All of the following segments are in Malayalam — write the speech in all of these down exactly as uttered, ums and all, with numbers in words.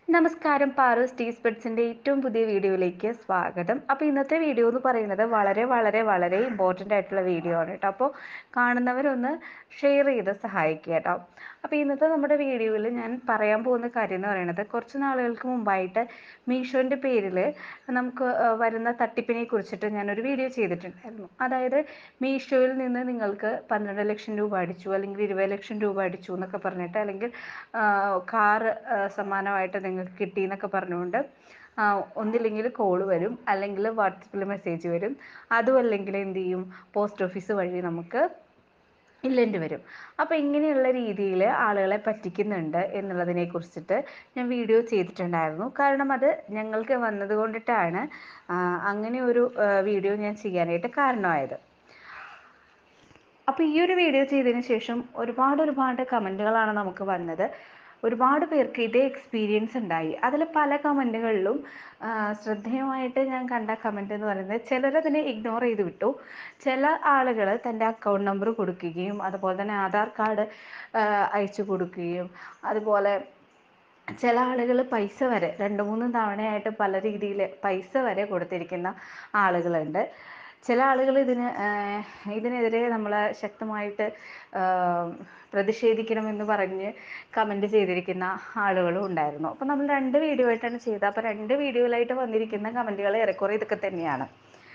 നമസ്കാരം, പാറൂസ് ടീ സ്പെറ്റ്സിൻ്റെ ഏറ്റവും പുതിയ വീഡിയോയിലേക്ക് സ്വാഗതം. അപ്പോൾ ഇന്നത്തെ വീഡിയോ എന്ന് പറയുന്നത് വളരെ വളരെ വളരെ ഇമ്പോർട്ടൻ്റ് ആയിട്ടുള്ള വീഡിയോ ആണ് കേട്ടോ. അപ്പോൾ കാണുന്നവരൊന്ന് ഷെയർ ചെയ്ത് സഹായിക്കുക കേട്ടോ. അപ്പോൾ ഇന്നത്തെ നമ്മുടെ വീഡിയോയിൽ ഞാൻ പറയാൻ പോകുന്ന കാര്യം എന്ന് പറയുന്നത്, കുറച്ച് നാളുകൾക്ക് മുമ്പായിട്ട് മീഷോൻ്റെ പേരിൽ നമുക്ക് വരുന്ന തട്ടിപ്പിനെ കുറിച്ചിട്ട് ഞാനൊരു വീഡിയോ ചെയ്തിട്ടുണ്ടായിരുന്നു. അതായത് മീഷോയിൽ നിന്ന് നിങ്ങൾക്ക് പന്ത്രണ്ട് ലക്ഷം രൂപ അടിച്ചു, അല്ലെങ്കിൽ ഇരുപത് ലക്ഷം രൂപ അടിച്ചു എന്നൊക്കെ പറഞ്ഞിട്ട്, അല്ലെങ്കിൽ കാറ് സമ്മാനമായിട്ട് നിങ്ങൾക്ക് കിട്ടി എന്നൊക്കെ പറഞ്ഞുകൊണ്ട് ഒന്നില്ലെങ്കിൽ കോൾ വരും, അല്ലെങ്കിൽ വാട്സപ്പിൽ മെസ്സേജ് വരും. അതും അല്ലെങ്കിൽ എന്ത് ചെയ്യും, പോസ്റ്റ് ഓഫീസ് വഴി നമുക്ക് ഇല്ലെൻ്റ് വരും. അപ്പോൾ ഇങ്ങനെയുള്ള രീതിയിൽ ആളുകളെ പറ്റിക്കുന്നുണ്ട് എന്നുള്ളതിനെ കുറിച്ചിട്ട് ഞാൻ വീഡിയോ ചെയ്തിട്ടുണ്ടായിരുന്നു. കാരണം അത് ഞങ്ങൾക്ക് വന്നത് കൊണ്ടിട്ടാണ് അങ്ങനെ ഒരു വീഡിയോ ഞാൻ ചെയ്യാനായിട്ട് കാരണമായത്. അപ്പോൾ ഈ ഒരു വീഡിയോ ചെയ്തതിന് ശേഷം ഒരുപാട് ഒരുപാട് കമൻറ്റുകളാണ് നമുക്ക് വന്നത്. ഒരുപാട് പേർക്ക് ഇതേ എക്സ്പീരിയൻസ് ഉണ്ടായി. അതിൽ പല കമൻറ്റുകളിലും ശ്രദ്ധേയമായിട്ട് ഞാൻ കണ്ട കമൻറ്റ് എന്ന് പറയുന്നത്, ചിലരതിനെ ഇഗ്നോർ ചെയ്ത് വിട്ടു. ചില ആളുകൾ തൻ്റെ അക്കൗണ്ട് നമ്പർ കൊടുക്കുകയും അതുപോലെ തന്നെ ആധാർ കാർഡ് അയച്ചു കൊടുക്കുകയും, അതുപോലെ ചില ആളുകൾ പൈസ വരെ രണ്ട് മൂന്ന് തവണയായിട്ട് പല രീതിയിൽ പൈസ വരെ കൊടുത്തിരിക്കുന്ന ആളുകളുണ്ട്. ചില ആളുകൾ ഇതിന് ഇതിനെതിരെ നമ്മൾ ശക്തമായിട്ട് പ്രതിഷേധിക്കണമെന്ന് പറഞ്ഞ് കമൻറ്റ് ചെയ്തിരിക്കുന്ന ആളുകളും ഉണ്ടായിരുന്നു. അപ്പോൾ നമ്മൾ രണ്ട് വീഡിയോ ആയിട്ടാണ് ചെയ്തത്. അപ്പോൾ രണ്ട് വീഡിയോയിലായിട്ട് വന്നിരിക്കുന്ന കമൻറ്റുകൾ ഏറെക്കുറെ ഇതൊക്കെ തന്നെയാണ്.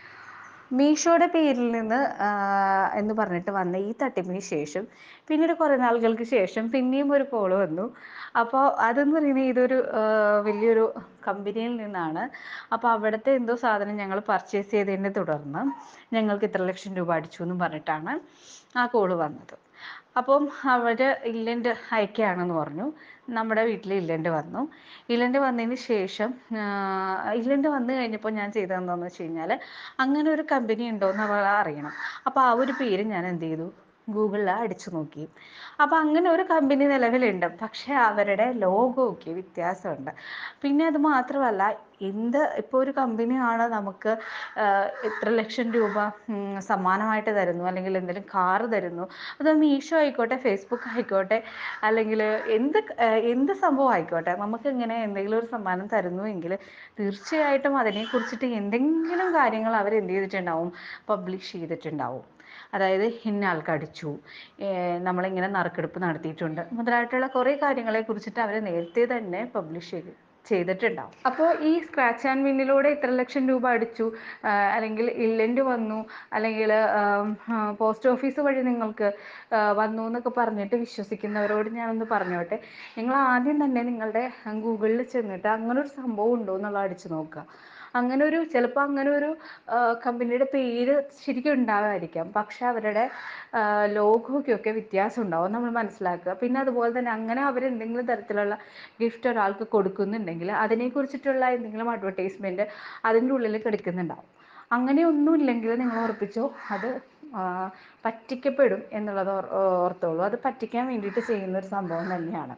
മീഷോയുടെ പേരിൽ നിന്ന് എന്ന് പറഞ്ഞിട്ട് വന്ന ഈ തട്ടിപ്പിന് ശേഷം പിന്നീട് കുറേ നാളുകൾക്ക് ശേഷം പിന്നെയും ഒരു കോൾ വന്നു. അപ്പോൾ അതെന്ന് പറയുന്നത് ഇതൊരു വലിയൊരു കമ്പനിയിൽ നിന്നാണ്. അപ്പോൾ അവിടുത്തെ എന്തോ സാധനം ഞങ്ങൾ പർച്ചേസ് ചെയ്തതിനെ തുടർന്ന് ഞങ്ങൾക്ക് ഇത്ര ലക്ഷം രൂപ അടിച്ചു എന്നും പറഞ്ഞിട്ടാണ് ആ കോൾ വന്നത്. അപ്പം അവർ ഇല്ലെൻ്റ് അയക്കുകയാണെന്ന് പറഞ്ഞു. നമ്മുടെ വീട്ടിൽ ഇല്ലെൻ്റ് വന്നു. ഇല്ലെൻ്റ് വന്നതിന് ശേഷം ഇല്ലെൻ്റ് വന്നു കഴിഞ്ഞപ്പോൾ ഞാൻ ചെയ്തതെന്താണെന്ന് വെച്ച് കഴിഞ്ഞാൽ, അങ്ങനെ ഒരു കമ്പനി ഉണ്ടോയെന്ന് അവൾ അറിയണം. അപ്പോൾ ആ ഒരു പേര് ഞാൻ എന്ത് ചെയ്തു, ഗൂഗിളിൽ അടിച്ചു നോക്കി. അപ്പോൾ അങ്ങനെ ഒരു കമ്പനി നിലവിലുണ്ട്, പക്ഷേ അവരുടെ ലോഗോയ്ക്ക് വ്യത്യാസമുണ്ട്. പിന്നെ അത് മാത്രമല്ല, എന്ത് ഇപ്പോൾ ഒരു കമ്പനിയാണ് നമുക്ക് ഇത്ര ലക്ഷം രൂപ സമ്മാനമായിട്ട് തരുന്നു, അല്ലെങ്കിൽ എന്തെങ്കിലും കാറ് തരുന്നു, അത് മീഷോ ആയിക്കോട്ടെ, ഫേസ്ബുക്ക് ആയിക്കോട്ടെ, അല്ലെങ്കിൽ എന്ത് എന്ത് സംഭവം ആയിക്കോട്ടെ, നമുക്ക് ഇങ്ങനെ എന്തെങ്കിലും ഒരു സമ്മാനം തരുന്നുവെങ്കിൽ തീർച്ചയായിട്ടും അതിനെക്കുറിച്ചിട്ട് എന്തെങ്കിലും കാര്യങ്ങൾ അവർ എന്ത് ചെയ്തിട്ടുണ്ടാവും, പബ്ലിഷ് ചെയ്തിട്ടുണ്ടാവും. അതായത് ഇന്ന ആൾക്ക് അടിച്ചു, നമ്മളിങ്ങനെ നറുക്കെടുപ്പ് നടത്തിയിട്ടുണ്ട് മുതലായിട്ടുള്ള കുറേ കാര്യങ്ങളെ കുറിച്ചിട്ട് അവർ നേരത്തെ തന്നെ പബ്ലിഷ് ചെയ്തു ചെയ്തിട്ടുണ്ടാവും. അപ്പോൾ ഈ സ്ക്രാച്ച് ആൻഡ് വിന്നിലൂടെ ഇത്ര ലക്ഷം രൂപ അടിച്ചു, അല്ലെങ്കിൽ ഇല്ലെൻ്റ് വന്നു, അല്ലെങ്കിൽ പോസ്റ്റ് ഓഫീസ് വഴി നിങ്ങൾക്ക് വന്നു എന്നൊക്കെ പറഞ്ഞിട്ട് വിശ്വസിക്കുന്നവരോട് ഞാനൊന്ന് പറഞ്ഞോട്ടെ, നിങ്ങൾ ആദ്യം തന്നെ നിങ്ങളുടെ ഗൂഗിളിൽ ചെന്നിട്ട് അങ്ങനെ ഒരു സംഭവം ഉണ്ടോ എന്നുള്ള അടിച്ചു നോക്കുക. അങ്ങനെ ഒരു ചിലപ്പോൾ അങ്ങനെ ഒരു കമ്പനിയുടെ പേര് ശരിക്കും ഉണ്ടാകാതിരിക്കാം, പക്ഷെ അവരുടെ ലോഗോയ്ക്കൊക്കെ വ്യത്യാസം ഉണ്ടാവും, നമ്മൾ മനസ്സിലാക്കുക. പിന്നെ അതുപോലെ തന്നെ അങ്ങനെ അവരെന്തെങ്കിലും തരത്തിലുള്ള ഗിഫ്റ്റ് ഒരാൾക്ക് കൊടുക്കുന്നുണ്ടെങ്കിൽ അതിനെക്കുറിച്ചിട്ടുള്ള എന്തെങ്കിലും അഡ്വർടൈസ്മെൻറ്റ് അതിൻ്റെ ഉള്ളിൽ കിടക്കുന്നുണ്ടാവും. അങ്ങനെയൊന്നും ഇല്ലെങ്കിൽ നിങ്ങൾ ഉറപ്പിച്ചോ, അത് പറ്റിക്കപ്പെടും എന്നുള്ളത് ഓർത്തോളൂ. അത് പറ്റിക്കാൻ വേണ്ടിയിട്ട് ചെയ്യുന്നൊരു സംഭവം തന്നെയാണ്.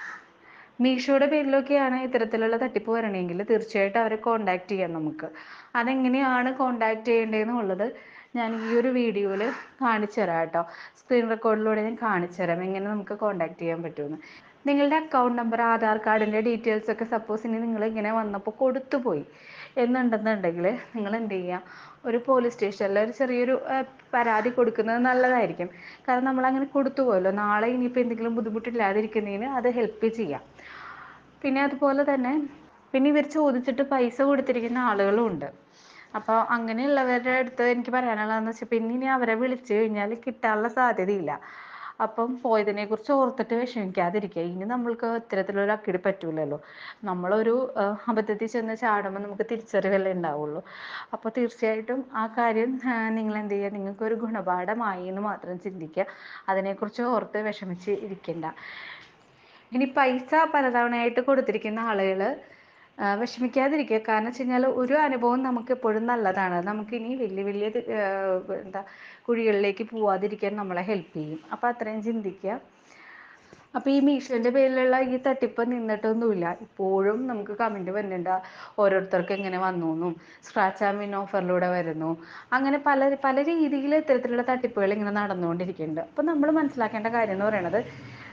മീഷോയുടെ പേരിലൊക്കെയാണ് ഇത്തരത്തിലുള്ള തട്ടിപ്പ് വരണമെങ്കിൽ തീർച്ചയായിട്ടും അവരെ കോൺടാക്റ്റ് ചെയ്യാം നമുക്ക്. അതെങ്ങനെയാണ് കോൺടാക്റ്റ് ചെയ്യേണ്ടതെന്നുള്ളത് ഞാൻ ഈ ഒരു വീഡിയോയിൽ കാണിച്ചു തരാം കേട്ടോ. സ്ക്രീൻ റെക്കോർഡിലൂടെ ഞാൻ കാണിച്ചു തരാം എങ്ങനെ നമുക്ക് കോൺടാക്റ്റ് ചെയ്യാൻ പറ്റുമെന്ന്. നിങ്ങളുടെ അക്കൗണ്ട് നമ്പർ, ആധാർ കാർഡിൻ്റെ ഡീറ്റെയിൽസ് ഒക്കെ സപ്പോസ് ഇനി നിങ്ങൾ ഇങ്ങനെ വന്നപ്പോൾ കൊടുത്തുപോയി എന്നുണ്ടെന്നുണ്ടെങ്കിൽ നിങ്ങൾ എന്ത് ചെയ്യുക, ഒരു പോലീസ് സ്റ്റേഷനിൽ ഒരു ചെറിയൊരു പരാതി കൊടുക്കുന്നത് നല്ലതായിരിക്കും. കാരണം നമ്മളങ്ങനെ കൊടുത്തു പോയല്ലോ, നാളെ ഇനിയിപ്പോൾ എന്തെങ്കിലും ബുദ്ധിമുട്ടില്ലാതിരിക്കുന്നതിന് അത് ഹെൽപ്പ് ചെയ്യാം. പിന്നെ അതുപോലെ തന്നെ പിന്നെ ഇവർ ചോദിച്ചിട്ട് പൈസ കൊടുത്തിരിക്കുന്ന ആളുകളും ഉണ്ട്. അപ്പോൾ അങ്ങനെയുള്ളവരുടെ അടുത്ത് എനിക്ക് പറയാനുള്ളതെന്ന് വെച്ചാൽ, പിന്നെ ഇനി അവരെ വിളിച്ചു കഴിഞ്ഞാൽ കിട്ടാനുള്ള സാധ്യതയില്ല. അപ്പം പോയതിനെക്കുറിച്ച് ഓർത്തിട്ട് വിഷമിക്കാതിരിക്കുക. ഇനി നമ്മൾക്ക് ഇത്തരത്തിലൊരു അക്കിടി പറ്റൂലല്ലോ. നമ്മളൊരു അബദ്ധത്തിൽ ചെന്ന് ചാടുമ്പോൾ നമുക്ക് തിരിച്ചറിവല്ലേ ഉണ്ടാവുള്ളൂ. അപ്പോൾ തീർച്ചയായിട്ടും ആ കാര്യം നിങ്ങൾ എന്ത് ചെയ്യുക, നിങ്ങൾക്കൊരു ഗുണപാഠമായി എന്ന് മാത്രം ചിന്തിക്കുക. അതിനെക്കുറിച്ച് ഓർത്ത് വിഷമിച്ച് ഇരിക്കണ്ട. ഇനി പൈസ പലതവണയായിട്ട് കൊടുത്തിരിക്കുന്ന ആളുകൾ വിഷമിക്കാതിരിക്കുക. കാരണം വെച്ച് കഴിഞ്ഞാൽ ഒരു അനുഭവം നമുക്ക് എപ്പോഴും നല്ലതാണ്. നമുക്കിനി വലിയ വലിയ എന്താ കുഴികളിലേക്ക് പോവാതിരിക്കാൻ നമ്മളെ ഹെൽപ്പ് ചെയ്യും. അപ്പോൾ അത്രയും ചിന്തിക്കുക. അപ്പോൾ ഈ മീഷോൻ്റെ പേരിലുള്ള ഈ തട്ടിപ്പ് നിന്നിട്ടൊന്നുമില്ല. ഇപ്പോഴും നമുക്ക് കമൻറ്റ് വരുന്നുണ്ട്, ഓരോരുത്തർക്ക് എങ്ങനെ വന്നു എന്നും, സ്ക്രാച്ച് ആൻഡ് വിൻ ഓഫറിലൂടെ വരുന്നു, അങ്ങനെ പല പല രീതിയിൽ ഇത്തരത്തിലുള്ള തട്ടിപ്പുകൾ ഇങ്ങനെ നടന്നുകൊണ്ടിരിക്കുന്നുണ്ട്. അപ്പോൾ നമ്മൾ മനസ്സിലാക്കേണ്ട കാര്യം എന്ന് പറയുന്നത്,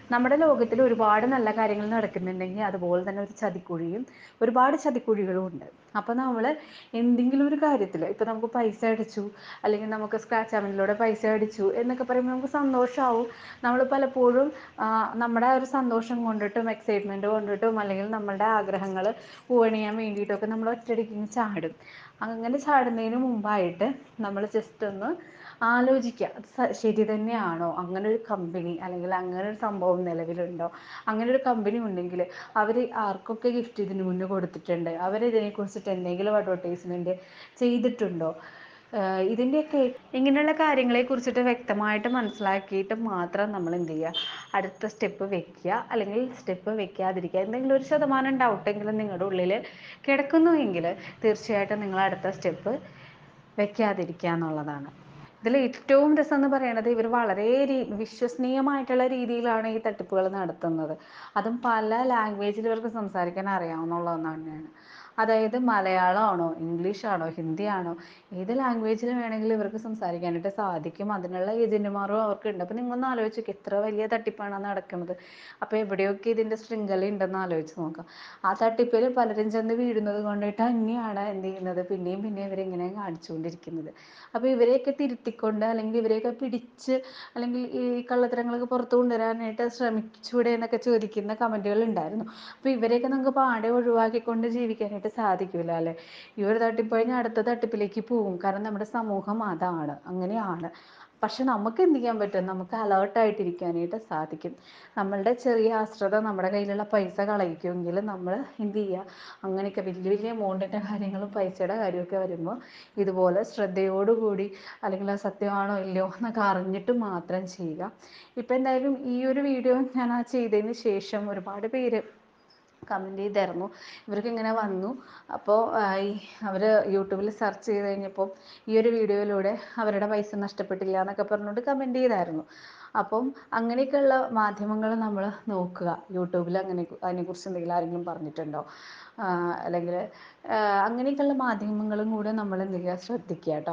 നമ്മുടെ ലോകത്തിൽ ഒരുപാട് നല്ല കാര്യങ്ങൾ നടക്കുന്നുണ്ടെങ്കിൽ അതുപോലെ തന്നെ ഒരു ചതിക്കുഴിയും ഒരുപാട് ചതിക്കുഴികളും ഉണ്ട്. അപ്പോൾ നമ്മൾ എന്തെങ്കിലും ഒരു കാര്യത്തിൽ ഇപ്പോൾ നമുക്ക് പൈസ അടിച്ചു, അല്ലെങ്കിൽ നമുക്ക് സ്ക്രാച്ച് ആവനിലൂടെ പൈസ അടിച്ചു എന്നൊക്കെ പറയുമ്പോൾ നമുക്ക് സന്തോഷമാവും. നമ്മൾ പലപ്പോഴും നമ്മുടെ ഒരു സന്തോഷം കൊണ്ടിട്ടും എക്സൈറ്റ്മെൻറ്റ് കൊണ്ടിട്ടും അല്ലെങ്കിൽ നമ്മളുടെ ആഗ്രഹങ്ങൾ പൂവണിയാൻ വേണ്ടിയിട്ടൊക്കെ നമ്മൾ ഒറ്റയടിക്ക് ചാടും. അങ്ങനെ ചാടുന്നതിന് മുമ്പായിട്ട് നമ്മൾ ജസ്റ്റ് ഒന്ന് ആലോചിക്കുക, ശരി തന്നെയാണോ, അങ്ങനെ ഒരു കമ്പനി അല്ലെങ്കിൽ അങ്ങനെ ഒരു സംഭവം നിലവിലുണ്ടോ, അങ്ങനെ ഒരു കമ്പനി ഉണ്ടെങ്കിൽ അവർ ആർക്കൊക്കെ ഗിഫ്റ്റ് ഇതിന് മുന്നേ കൊടുത്തിട്ടുണ്ട്, അവരിതിനെക്കുറിച്ചിട്ട് എന്തെങ്കിലും അഡ്വർടൈസ്മെൻറ്റ് ചെയ്തിട്ടുണ്ടോ, ഇതിൻ്റെയൊക്കെ ഇങ്ങനെയുള്ള കാര്യങ്ങളെ കുറിച്ചിട്ട് വ്യക്തമായിട്ട് മനസ്സിലാക്കിയിട്ട് മാത്രം നമ്മൾ എന്ത് ചെയ്യുക, അടുത്ത സ്റ്റെപ്പ് വെക്കുക അല്ലെങ്കിൽ സ്റ്റെപ്പ് വെക്കാതിരിക്കുക. എന്തെങ്കിലും ഒരു ശതമാനം ഡൗട്ടെങ്കിലും നിങ്ങളുടെ ഉള്ളിൽ കിടക്കുന്നുവെങ്കിൽ തീർച്ചയായിട്ടും നിങ്ങൾ അടുത്ത സ്റ്റെപ്പ് വെക്കാതിരിക്കുക എന്നുള്ളതാണ്. ഇതിൽ ഏറ്റവും രസം എന്ന് പറയുന്നത് ഇവർ വളരെ വിശ്വസനീയമായിട്ടുള്ള രീതിയിലാണ് ഈ തട്ടിപ്പുകൾ നടത്തുന്നത്. അതും പല ലാംഗ്വേജിൽ ഇവർക്ക് സംസാരിക്കാൻ അറിയാവുന്നുള്ളത് തന്നെയാണ്. അതായത് മലയാളമാണോ ഇംഗ്ലീഷാണോ ഹിന്ദിയാണോ ഏത് ലാംഗ്വേജിൽ വേണമെങ്കിലും ഇവർക്ക് സംസാരിക്കാനായിട്ട് സാധിക്കും. അതിനുള്ള ഏജന്റുമാരും അവർക്കുണ്ട്. അപ്പോൾ നിങ്ങളൊന്ന് ആലോചിച്ച് നോക്കുക, എത്ര വലിയ തട്ടിപ്പാണ് നടക്കുന്നത്. അപ്പോൾ എവിടെയൊക്കെ ഇതിൻ്റെ ശൃംഖല ഉണ്ടെന്ന് ആലോചിച്ച് നോക്കാം. ആ തട്ടിപ്പിൽ പലരും ചെന്ന് വീഴുന്നത് കൊണ്ടിട്ട് തന്നെയാണ് എന്ത് ചെയ്യുന്നത്, പിന്നെയും പിന്നെയും ഇവരിങ്ങനെ കാണിച്ചുകൊണ്ടിരിക്കുന്നത്. അപ്പോൾ ഇവരെയൊക്കെ തിരുത്തിക്കൊണ്ട് അല്ലെങ്കിൽ ഇവരെയൊക്കെ പിടിച്ച് അല്ലെങ്കിൽ ഈ കള്ളത്തരങ്ങളൊക്കെ പുറത്തു കൊണ്ടുവരാനായിട്ട് ശ്രമിച്ചൂടെ എന്നൊക്കെ ചോദിക്കുന്ന കമൻറ്റുകൾ ഉണ്ടായിരുന്നു. അപ്പോൾ ഇവരെയൊക്കെ നമുക്ക് പാടെ ഒഴിവാക്കിക്കൊണ്ട് ജീവിക്കാനായിട്ട് സാധിക്കില്ല അല്ലേ. ഈ ഒരു തട്ടിപ്പ് കഴിഞ്ഞാൽ അടുത്ത തട്ടിപ്പിലേക്ക് പോകും. കാരണം നമ്മുടെ സമൂഹം അതാണ്, അങ്ങനെയാണ്. പക്ഷെ നമുക്ക് എന്ത് ചെയ്യാൻ പറ്റും, നമുക്ക് അലേർട്ടായിട്ടിരിക്കാനായിട്ട് സാധിക്കും. നമ്മളുടെ ചെറിയ ആശ്രത നമ്മുടെ കയ്യിലുള്ള പൈസ കളയിക്കുമെങ്കിൽ നമ്മൾ എന്ത് ചെയ്യുക, അങ്ങനെയൊക്കെ വലിയ വലിയ എമൗണ്ടിൻ്റെ കാര്യങ്ങളും പൈസയുടെ കാര്യമൊക്കെ വരുമ്പോൾ ഇതുപോലെ ശ്രദ്ധയോടുകൂടി അല്ലെങ്കിൽ അത് സത്യമാണോ ഇല്ലയോ എന്നൊക്കെ അറിഞ്ഞിട്ട് മാത്രം ചെയ്യുക. ഇപ്പം എന്തായാലും ഈ ഒരു വീഡിയോ ഞാൻ ആ ചെയ്തതിന് ശേഷം ഒരുപാട് പേര് കമൻറ്റ് ചെയ്തായിരുന്നു ഇവർക്ക് ഇങ്ങനെ വന്നു. അപ്പോൾ ഈ അവർ യൂട്യൂബിൽ സെർച്ച് ചെയ്ത് കഴിഞ്ഞപ്പോൾ ഈ ഒരു വീഡിയോയിലൂടെ അവരുടെ പൈസ നഷ്ടപ്പെട്ടില്ല എന്നൊക്കെ പറഞ്ഞുകൊണ്ട് കമൻറ്റ് ചെയ്തായിരുന്നു. അപ്പം അങ്ങനെയൊക്കെയുള്ള മാധ്യമങ്ങൾ നമ്മൾ നോക്കുക. യൂട്യൂബിൽ അങ്ങനെ അതിനെക്കുറിച്ച് എന്തെങ്കിലും ആരെങ്കിലും പറഞ്ഞിട്ടുണ്ടോ, അല്ലെങ്കിൽ അങ്ങനെയൊക്കെയുള്ള മാധ്യമങ്ങളും കൂടെ നമ്മൾ എന്ത് ചെയ്യുക, ശ്രദ്ധിക്കുക കേട്ടോ.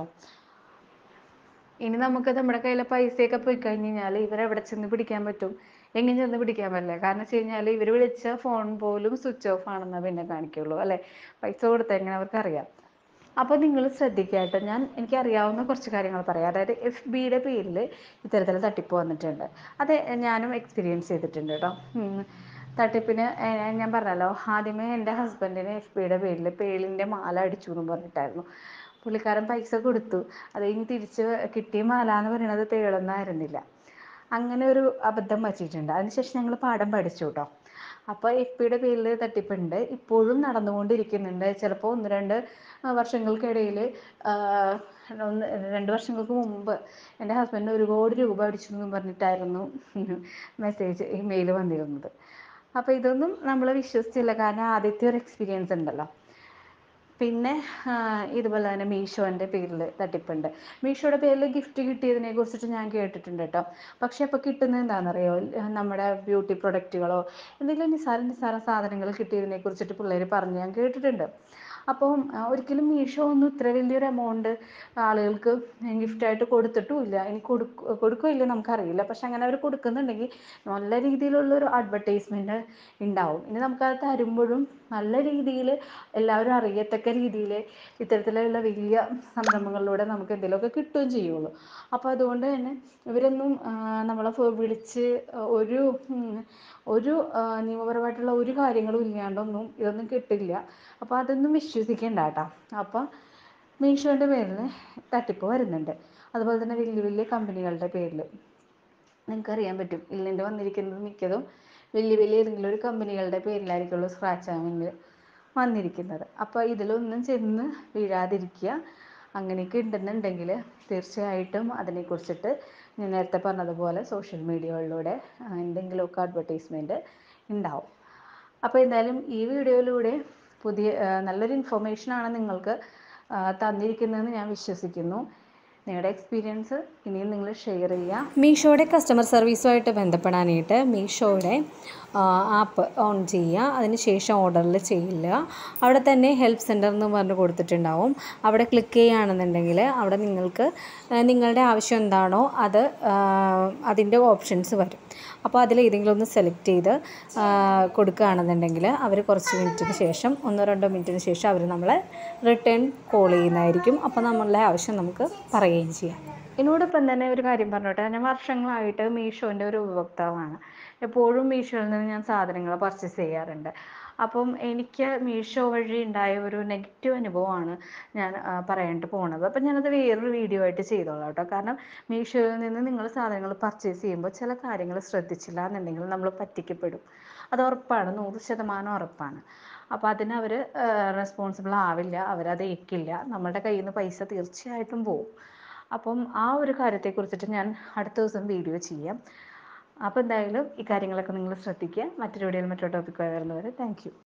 ഇനി നമുക്ക് നമ്മുടെ കയ്യിലെ പൈസയൊക്കെ പോയി കഴിഞ്ഞ് കഴിഞ്ഞാൽ ഇവരെവിടെ ചെന്ന് പിടിക്കാൻ പറ്റും, എങ്ങനെ ചെന്ന് പിടിക്കാൻ പറ്റില്ല. കാരണം വെച്ച് കഴിഞ്ഞാൽ ഇവർ വിളിച്ച ഫോൺ പോലും സ്വിച്ച് ഓഫ് ആണെന്ന് പിന്നെ കാണിക്കുള്ളൂ അല്ലേ. പൈസ കൊടുത്താൽ എങ്ങനെ അവർക്കറിയാം. അപ്പോൾ നിങ്ങൾ ശ്രദ്ധിക്കുക കേട്ടോ. ഞാൻ എനിക്കറിയാവുന്ന കുറച്ച് കാര്യങ്ങൾ പറയാം. അതായത് എഫ് ബിയുടെ പേരിൽ ഇത്തരത്തിൽ തട്ടിപ്പ് വന്നിട്ടുണ്ട്. അത് ഞാനും എക്സ്പീരിയൻസ് ചെയ്തിട്ടുണ്ട് കേട്ടോ. തട്ടിപ്പിന് ഞാൻ പറഞ്ഞല്ലോ, ആദ്യമേ എൻ്റെ ഹസ്ബൻഡിന് എഫ് ബിയുടെ പേരിൽ പേളിൻ്റെ മാല അടിച്ചു എന്ന് പറഞ്ഞിട്ടായിരുന്നു. പുള്ളിക്കാരൻ പൈസ കൊടുത്തു, അത് കഴിഞ്ഞ് തിരിച്ച് കിട്ടിയ മാല എന്ന് പറയുന്നത് പേളൊന്നായിരുന്നില്ല. അങ്ങനെ ഒരു അബദ്ധം പറ്റിയിട്ടുണ്ട്. അതിനുശേഷം ഞങ്ങൾ പാഠം പഠിച്ചു കേട്ടോ. അപ്പോൾ എഫ് പിയുടെ പേരിൽ തട്ടിപ്പുണ്ട്, ഇപ്പോഴും നടന്നുകൊണ്ടിരിക്കുന്നുണ്ട്. ചിലപ്പോൾ ഒന്ന് രണ്ട് വർഷങ്ങൾക്കിടയിൽ ഒന്ന് രണ്ട് വർഷങ്ങൾക്ക് മുമ്പ് എൻ്റെ ഹസ്ബൻഡിന് ഒരു കോടി രൂപ അടിച്ചു എന്ന് പറഞ്ഞിട്ടായിരുന്നു മെസ്സേജ് ഇമെയിൽ വന്നിരുന്നത്. അപ്പോൾ ഇതൊന്നും നമ്മൾ വിശ്വസിച്ചില്ല, കാരണം ആദ്യത്തെ ഒരു എക്സ്പീരിയൻസ് ഉണ്ടല്ലോ. പിന്നെ ഇതുപോലെ തന്നെ മീഷോൻ്റെ പേരിൽ തട്ടിപ്പുണ്ട്. മീഷോയുടെ പേരിൽ ഗിഫ്റ്റ് കിട്ടിയതിനെ കുറിച്ചിട്ട് ഞാൻ കേട്ടിട്ടുണ്ട് കേട്ടോ. പക്ഷേ അപ്പോൾ കിട്ടുന്നത് എന്താണെന്നറിയോ, നമ്മുടെ ബ്യൂട്ടി പ്രൊഡക്റ്റുകളോ എന്തെങ്കിലും നിസ്സാര നിസ്സാര സാധനങ്ങൾ കിട്ടിയതിനെ കുറിച്ചിട്ട് പിള്ളേർ പറഞ്ഞ് ഞാൻ കേട്ടിട്ടുണ്ട്. അപ്പം ഒരിക്കലും മീഷോ ഒന്നും ഇത്ര വലിയൊരു എമൗണ്ട് ആളുകൾക്ക് ഗിഫ്റ്റായിട്ട് കൊടുത്തിട്ടുമില്ല. ഇനി കൊടുക്കും കൊടുക്കില്ല നമുക്കറിയില്ല. പക്ഷെ അങ്ങനെ അവർ കൊടുക്കുന്നുണ്ടെങ്കിൽ നല്ല രീതിയിലുള്ളൊരു അഡ്വർടൈസ്മെൻറ്റ് ഉണ്ടാവും. ഇനി നമുക്കത് തരുമ്പോഴും നല്ല രീതിയിൽ എല്ലാവരും അറിയത്തക്ക രീതിയിൽ ഇത്തരത്തിലുള്ള വലിയ സംരംഭങ്ങളിലൂടെ നമുക്ക് എന്തെങ്കിലുമൊക്കെ കിട്ടുകയും ചെയ്യുള്ളൂ. അപ്പോൾ അതുകൊണ്ട് തന്നെ ഇവരൊന്നും നമ്മളെ വിളിച്ച് ഒരു ഒരു നിയമപരമായിട്ടുള്ള ഒരു കാര്യങ്ങളും ഇല്ലാണ്ടൊന്നും ഇതൊന്നും കിട്ടില്ല. അപ്പോൾ അതൊന്നും വിശ്വസിക്കേണ്ട കേട്ടോ. അപ്പോൾ മീഷോൻ്റെ പേരിൽ തട്ടിപ്പ് വരുന്നുണ്ട്. അതുപോലെ തന്നെ വലിയ വലിയ കമ്പനികളുടെ പേരിൽ നിങ്ങൾക്കറിയാൻ പറ്റും. ഇതിൽ വന്നിരിക്കുന്നത് മിക്കതും വലിയ വലിയ ഏതെങ്കിലും ഒരു കമ്പനികളുടെ പേരിലായിരിക്കുള്ളൂ സ്ക്രാച്ച് ആവനിൽ വന്നിരിക്കുന്നത്. അപ്പോൾ ഇതിലൊന്നും ചെന്ന് വീഴാതിരിക്കുക. അങ്ങനെയൊക്കെ ഉണ്ടെന്നുണ്ടെങ്കിൽ തീർച്ചയായിട്ടും അതിനെക്കുറിച്ചിട്ട് ഞാൻ നേരത്തെ പറഞ്ഞതുപോലെ സോഷ്യൽ മീഡിയകളിലൂടെ എന്തെങ്കിലുമൊക്കെ അഡ്വർടൈസ്മെൻറ്റ് ഉണ്ടാവും. അപ്പോൾ എന്തായാലും ഈ വീഡിയോയിലൂടെ പുതിയ നല്ലൊരു ഇൻഫർമേഷനാണ് നിങ്ങൾക്ക് തന്നിരിക്കുന്നതെന്ന് ഞാൻ വിശ്വസിക്കുന്നു. നിങ്ങളുടെ എക്സ്പീരിയൻസ് ഇനിയും നിങ്ങൾ ഷെയർ ചെയ്യുക. മീഷോയുടെ കസ്റ്റമർ സർവീസുമായിട്ട് ബന്ധപ്പെടാനായിട്ട് മീഷോയുടെ ആപ്പ് ഓൺ ചെയ്യുക. അതിനുശേഷം ഓർഡറിൽ ചെയ്യില്ല. അവിടെ തന്നെ ഹെൽപ്പ് സെൻറ്റർ എന്ന് പറഞ്ഞ് കൊടുത്തിട്ടുണ്ടാവും. അവിടെ ക്ലിക്ക് ചെയ്യുകയാണെന്നുണ്ടെങ്കിൽ അവിടെ നിങ്ങൾക്ക് നിങ്ങളുടെ ആവശ്യം എന്താണോ അത് അതിൻ്റെ ഓപ്ഷൻസ് വരും. അപ്പോൾ അതിലേതെങ്കിലും ഒന്ന് സെലക്ട് ചെയ്ത് കൊടുക്കുകയാണെന്നുണ്ടെങ്കിൽ അവർ കുറച്ച് മിനിറ്റിന് ശേഷം ഒന്നോ രണ്ടോ മിനിറ്റിന് ശേഷം അവർ നമ്മളെ റിട്ടേൺ കോൾ ചെയ്യുന്നതായിരിക്കും. അപ്പോൾ നമ്മളുടെ ആവശ്യം നമുക്ക് പറയുകയും ചെയ്യാം. ഇതിനോടൊപ്പം തന്നെ ഒരു കാര്യം പറഞ്ഞോട്ടെ, ഞാൻ വർഷങ്ങളായിട്ട് മീഷോൻ്റെ ഒരു ഉപഭോക്താവാണ്. എപ്പോഴും മീഷോയിൽ നിന്ന് ഞാൻ സാധനങ്ങൾ പർച്ചേസ് ചെയ്യാറുണ്ട്. അപ്പം എനിക്ക് മീഷോ വഴി ഉണ്ടായ ഒരു നെഗറ്റീവ് അനുഭവമാണ് ഞാൻ പറയാനായിട്ട് പോണത്. അപ്പം ഞാനത് വേറൊരു വീഡിയോ ആയിട്ട് ചെയ്തോളാം കേട്ടോ. കാരണം മീഷോയിൽ നിന്ന് നിങ്ങൾ സാധനങ്ങൾ പർച്ചേസ് ചെയ്യുമ്പോൾ ചില കാര്യങ്ങൾ ശ്രദ്ധിച്ചില്ല എന്നുണ്ടെങ്കിൽ നമ്മൾ പറ്റിക്കപ്പെടും. അത് ഉറപ്പാണ്, നൂറ് ശതമാനം ഉറപ്പാണ്. അപ്പോൾ അതിന് അവർ റെസ്പോൺസിബിൾ ആവില്ല, അവരത് ഏൽക്കില്ല, നമ്മുടെ കയ്യിൽ നിന്ന് പൈസ തീർച്ചയായിട്ടും പോവും. അപ്പം ആ ഒരു കാര്യത്തെക്കുറിച്ചിട്ട് ഞാൻ അടുത്ത ദിവസം വീഡിയോ ചെയ്യാം. അപ്പോൾ എന്തായാലും ഈ കാര്യങ്ങളൊക്കെ നിങ്ങൾ ശ്രദ്ധിക്കുക. മറ്റൊരു വീഡിയോയിൽ മറ്റൊരു ടോപ്പിക്കായി വരുന്നവരെ താങ്ക് യു.